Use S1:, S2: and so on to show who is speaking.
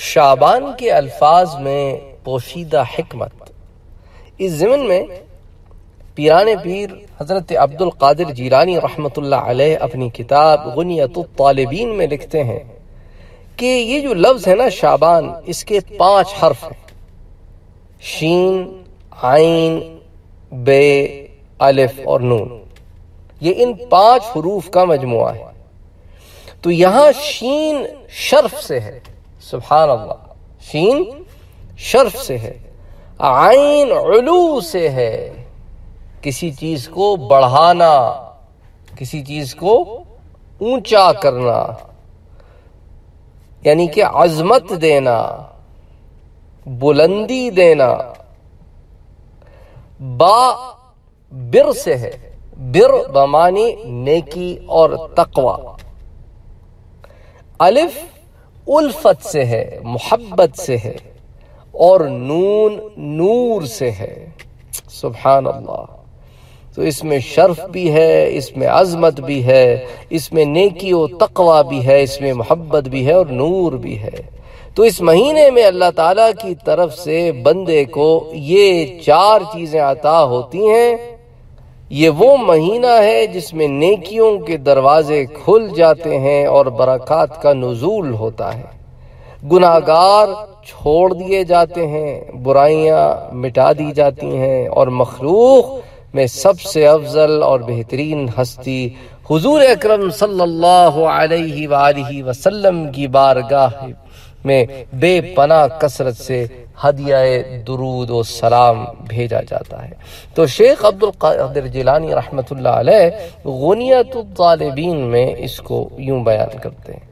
S1: شعبان کے الفاظ میں پوشیدہ حکمت۔ اس ضمن میں پیران پیر حضرت عبد القادر جیلانی رحمۃ اللہ علیہ اپنی کتاب غنیۃ الطالبین میں لکھتے ہیں کہ یہ جو لفظ ہے نا شعبان، اس کے 5 حرف ہیں، شین، عین، بے، الف اور نون۔ یہ ان 5 حروف کا مجموعہ ہے۔ تو یہاں شین شرف سے ہے، سبحان اللہ، شین شرف سے ہے، عین علو سے ہے، کسی چیز کو بڑھانا، کسی چیز کو اونچا کرنا، یعنی کہ عظمت دینا، بلندی دینا۔ با بر سے ہے، بر بمانی نیکی اور تقوی۔ الف الفت سے ہے، محبت سے ہے، اور نون نور سے ہے، سبحان اللہ۔ تو اس میں شرف بھی ہے، اس میں عظمت بھی ہے، اس میں نیکی و تقوی بھی ہے، اس میں محبت بھی ہے اور نور بھی ہے۔ تو اس مہینے میں اللہ تعالیٰ کی طرف سے بندے کو یہ 4 چیزیں عطا ہوتی ہیں۔ یہ وہ مہینہ ہے جس میں نیکیوں کے دروازے کھل جاتے ہیں اور برکات کا نزول ہوتا ہے، گناہگار چھوڑ دیے جاتے ہیں، برائیاں مٹا دی جاتی ہیں، اور مخلوق میں سب سے افضل اور بہترین ہستی حضور اکرم صلی اللہ علیہ وآلہ وسلم کی بارگاہ میں بے پناہ کثرت سے ہدیہ درود و سلام بھیجا جاتا ہے۔ تو شیخ عبد القادر جیلانی رحمۃ اللہ علیہ غنیۃ الطالبین میں اس کو یوں بیان کرتے ہیں۔